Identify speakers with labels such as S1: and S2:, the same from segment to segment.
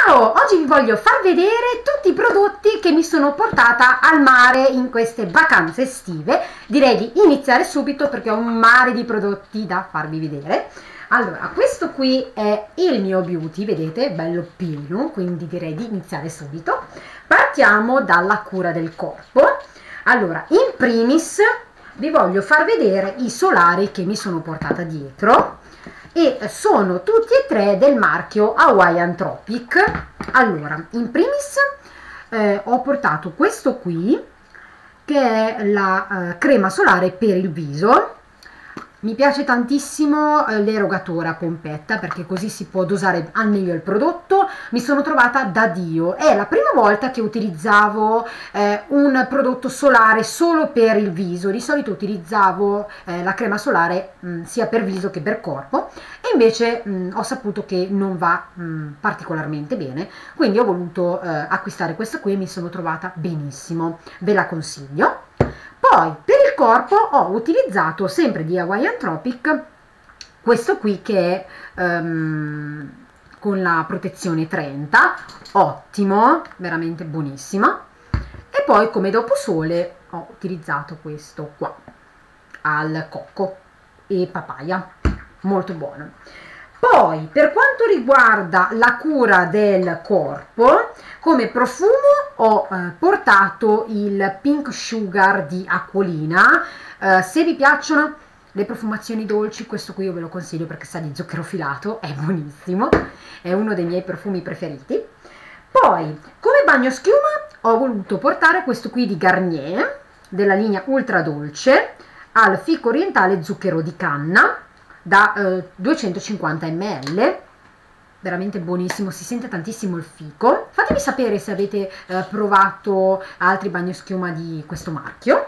S1: Ciao! Oggi vi voglio far vedere tutti i prodotti che mi sono portata al mare in queste vacanze estive. Direi di iniziare subito perché ho un mare di prodotti da farvi vedere. Allora, questo qui è il mio beauty, vedete, bello pieno, quindi direi di iniziare subito. Partiamo dalla cura del corpo. Allora, in primis vi voglio far vedere i solari che mi sono portata dietro e sono tutti e tre del marchio Hawaiian Tropic. Allora, in primis ho portato questo qui che è la crema solare per il viso. Mi piace tantissimo l'erogatore a pompetta perché così si può dosare al meglio il prodotto. Mi sono trovata da Dio, è la prima volta che utilizzavo un prodotto solare solo per il viso. Di solito utilizzavo la crema solare sia per viso che per corpo e invece ho saputo che non va particolarmente bene, quindi ho voluto acquistare questa qui e mi sono trovata benissimo, ve la consiglio. Poi per il corpo ho utilizzato sempre di Hawaiian Tropic questo qui che è con la protezione 30, ottimo, veramente buonissima. E poi come dopo sole ho utilizzato questo qua al cocco e papaya, molto buono. Poi per quanto riguarda la cura del corpo, come profumo ho portato il Pink Sugar di Aquolina. Se vi piacciono le profumazioni dolci, questo qui io ve lo consiglio perché sa di zucchero filato, è buonissimo, è uno dei miei profumi preferiti. Poi come bagno schiuma ho voluto portare questo qui di Garnier, della linea ultra dolce, al fico orientale zucchero di canna, da 250 ml, veramente buonissimo, si sente tantissimo il fico. Fatemi sapere se avete provato altri bagnoschiuma di questo marchio.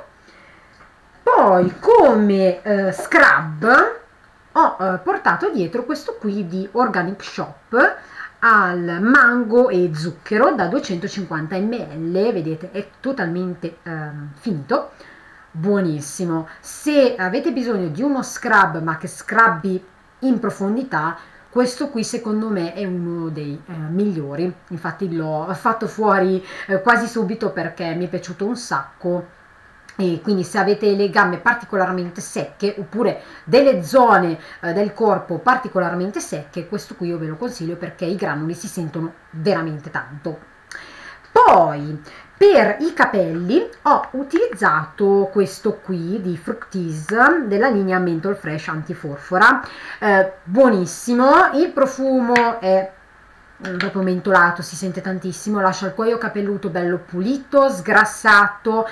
S1: Poi come scrub ho portato dietro questo qui di Organic Shop al mango e zucchero da 250 ml, vedete è totalmente finito, buonissimo. Se avete bisogno di uno scrub ma che scrubbi in profondità, questo qui secondo me è uno dei migliori. Infatti l'ho fatto fuori quasi subito perché mi è piaciuto un sacco. E quindi se avete le gambe particolarmente secche oppure delle zone del corpo particolarmente secche, questo qui io ve lo consiglio perché i granuli si sentono veramente tanto. Poi per i capelli ho utilizzato questo qui di Fructis della linea Menthol Fresh Antiforfora, buonissimo, il profumo è proprio mentolato, si sente tantissimo, lascia il cuoio capelluto bello pulito, sgrassato,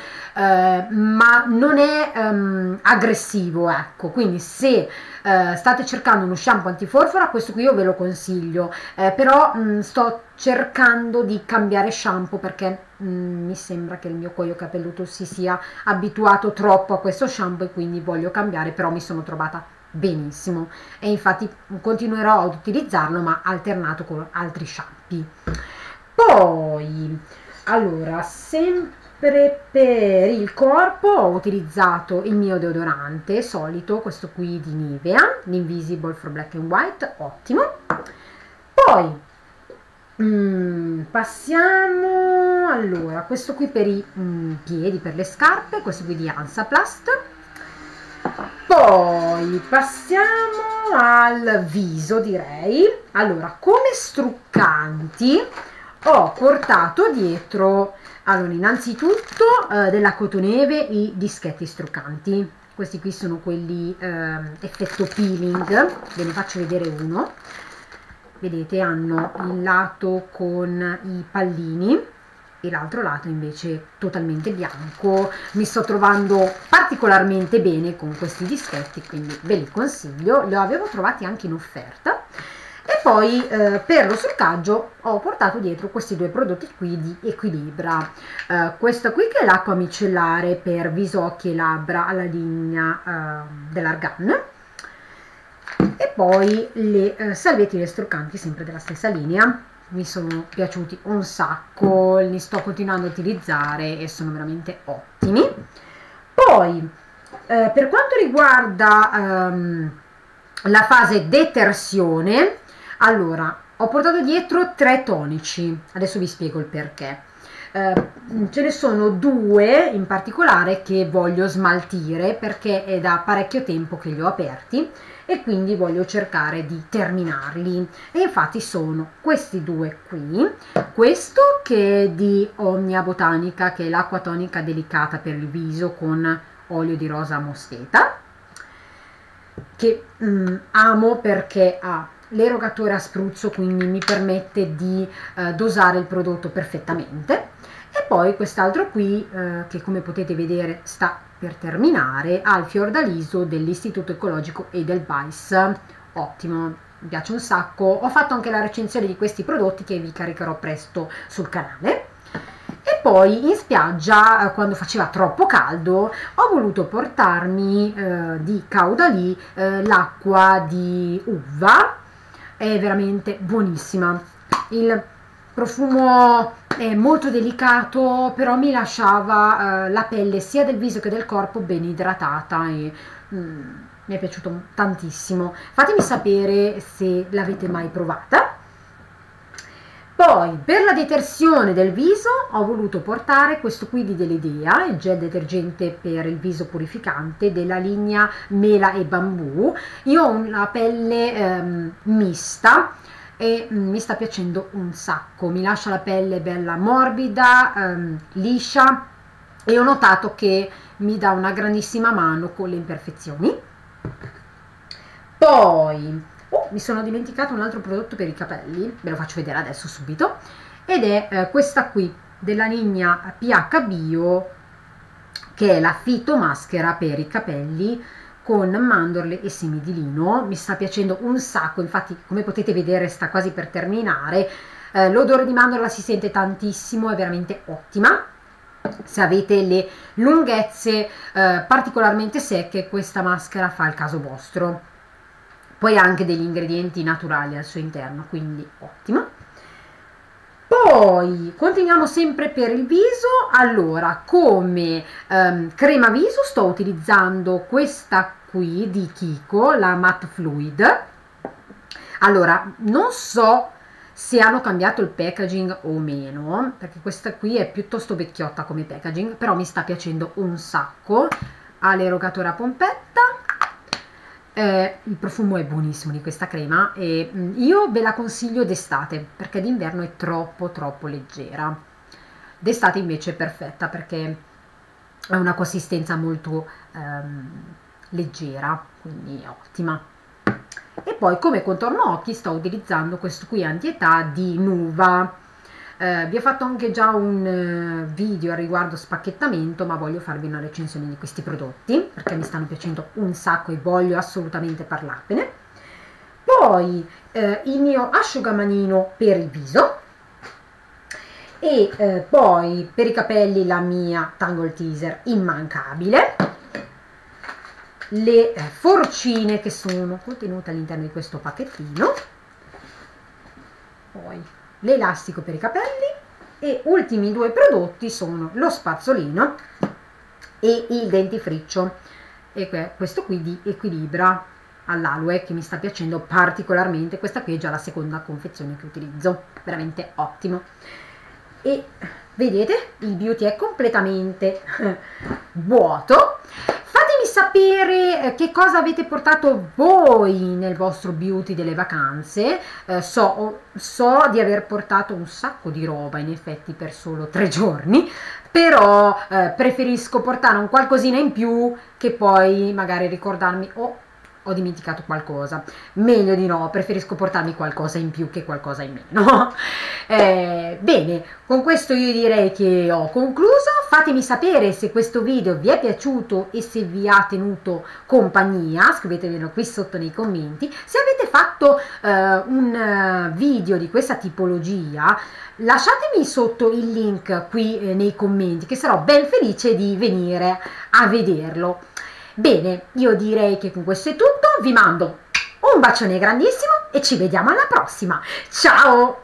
S1: ma non è aggressivo, ecco. Quindi se state cercando uno shampoo antiforfora, questo qui io ve lo consiglio, però sto cercando di cambiare shampoo perché mi sembra che il mio cuoio capelluto si sia abituato troppo a questo shampoo e quindi voglio cambiare, però mi sono trovata benissimo e infatti continuerò ad utilizzarlo ma alternato con altri shampoo. Poi allora, sempre per il corpo ho utilizzato il mio deodorante solito, questo qui di Nivea, l'Invisible for Black and White, ottimo. Poi passiamo, allora, questo qui per i piedi, per le scarpe, questo qui di Hansaplast. Poi passiamo al viso, direi. Allora, come struccanti ho portato dietro, allora, innanzitutto della Cotoneve i dischetti struccanti. Questi qui sono quelli effetto peeling, ve ne faccio vedere uno. Vedete, hanno il lato con i pallini e l'altro lato invece totalmente bianco. Mi sto trovando particolarmente bene con questi dischetti, quindi ve li consiglio, li avevo trovati anche in offerta. E poi per lo struccaggio ho portato dietro questi due prodotti qui di Equilibra, questo qui che è l'acqua micellare per viso, occhi e labbra alla linea dell'Argan, e poi le salvettine struccanti sempre della stessa linea. Mi sono piaciuti un sacco, li sto continuando a utilizzare e sono veramente ottimi. Poi per quanto riguarda la fase detersione, allora ho portato dietro 3 tonici, adesso vi spiego il perché. Ce ne sono 2 in particolare che voglio smaltire perché è da parecchio tempo che li ho aperti e quindi voglio cercare di terminarli, e infatti sono questi 2 qui, questo che è di Omnia Botanica, che è l'acqua tonica delicata per il viso con olio di rosa mosfeta, che amo perché ha l'erogatore a spruzzo, quindi mi permette di dosare il prodotto perfettamente. E poi quest'altro qui che, come potete vedere, sta per terminare, ha il fiordaliso dell'Istituto Ecologico Edelweiss, ottimo, mi piace un sacco. Ho fatto anche la recensione di questi prodotti che vi caricherò presto sul canale. E poi in spiaggia, quando faceva troppo caldo, ho voluto portarmi di Caudalie l'acqua di uva, è veramente buonissima. Il profumo è molto delicato, però mi lasciava la pelle sia del viso che del corpo ben idratata e mi è piaciuto tantissimo. Fatemi sapere se l'avete mai provata. Poi per la detersione del viso ho voluto portare questo qui di Deledea, il gel detergente per il viso purificante della linea Mela e Bambù. Io ho una pelle mista e mi sta piacendo un sacco, mi lascia la pelle bella morbida, liscia, e ho notato che mi dà una grandissima mano con le imperfezioni. Poi mi sono dimenticato un altro prodotto per i capelli, ve lo faccio vedere adesso subito, ed è questa qui della linea PH Bio, che è la fitomaschera per i capelli con mandorle e semi di lino. Mi sta piacendo un sacco, infatti come potete vedere sta quasi per terminare. L'odore di mandorla si sente tantissimo, è veramente ottima. Se avete le lunghezze particolarmente secche, questa maschera fa il caso vostro. Poi ha anche degli ingredienti naturali al suo interno, quindi ottima. Poi continuiamo sempre per il viso. Allora, come crema viso sto utilizzando questa qui di Kiko, la Matte Fluid. Allora, non so se hanno cambiato il packaging o meno, perché questa qui è piuttosto vecchiotta come packaging, però mi sta piacendo un sacco. Ha l'erogatore a pompetta. Il profumo è buonissimo di questa crema e io ve la consiglio d'estate, perché d'inverno è troppo leggera. D'estate invece è perfetta perché ha una consistenza molto leggera, quindi ottima. E poi come contorno occhi sto utilizzando questo qui anti-età di Nuva. Vi ho fatto anche già un video a riguardo spacchettamento, ma voglio farvi una recensione di questi prodotti perché mi stanno piacendo un sacco e voglio assolutamente parlarvene. Poi il mio asciugamanino per il viso, e poi per i capelli la mia Tangle Teezer immancabile, le forcine che sono contenute all'interno di questo pacchettino, poi l'elastico per i capelli, e ultimi 2 prodotti sono lo spazzolino e il dentifricio, e questo qui di Equilibra all'aloe che mi sta piacendo particolarmente. Questa qui è già la seconda confezione che utilizzo, veramente ottimo. E vedete, il beauty è completamente vuoto. Fatemi sapere che cosa avete portato voi nel vostro beauty delle vacanze. So di aver portato un sacco di roba in effetti per solo 3 giorni, però preferisco portare un qualcosina in più che poi magari ricordarmi ho dimenticato qualcosa. Meglio di no, preferisco portarmi qualcosa in più che qualcosa in meno. Bene, con questo io direi che ho concluso. Fatemi sapere se questo video vi è piaciuto e se vi ha tenuto compagnia, scrivetemelo qui sotto nei commenti. Se avete fatto un video di questa tipologia, lasciatemi sotto il link qui nei commenti, che sarò ben felice di venire a vederlo. Bene, io direi che con questo è tutto, vi mando un bacione grandissimo e ci vediamo alla prossima. Ciao!